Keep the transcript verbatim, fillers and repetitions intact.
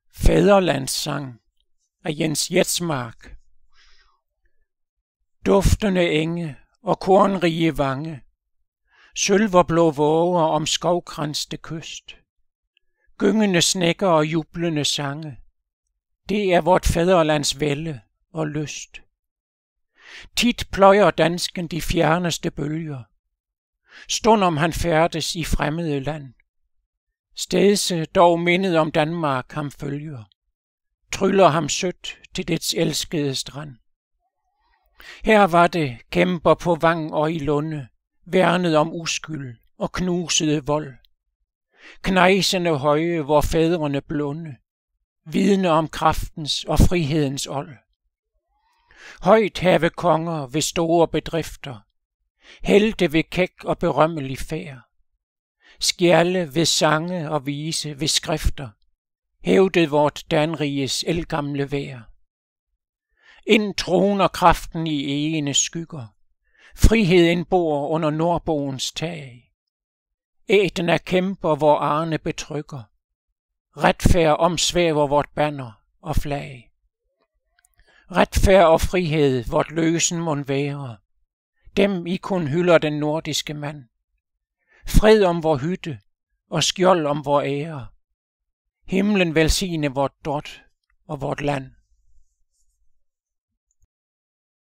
Fædrelandssang af Jens Jetsmark. Duftende enge og kornrige vange, sølverblå våger om skovkranste kyst, gyngende snækker og jublende sange, det er vort fædrelands vælde og lyst. Tit pløjer dansken de fjerneste bølger, stundom han færdes i fremmede land. Stedse dog mindet om Danmark ham følger, tryller ham sødt til dets elskede strand. Her var det kæmper på vang og i lunde, værnet om uskyld og knusede vold. Knejsende høje, hvor fædrene blunde, vidne om kraftens og frihedens åld. Højt have konger ved store bedrifter, helte ved kæk og berømmelig færd. Skjalde ved sange og vise ved skrifter, hævdede vort danriges ældgamle vær. Ind troner kraften i egene skygger, friheden bor under nordboens tag. Æten af kæmper, hvor Arne betrykker, retfærd omsvæver vort banner og flag. Retfærd og frihed, vort løsen mon være, dem I kun hylder den nordiske mand. Fred om vor hytte og skjold om vor ære, himlen velsigne vort drot og vort land.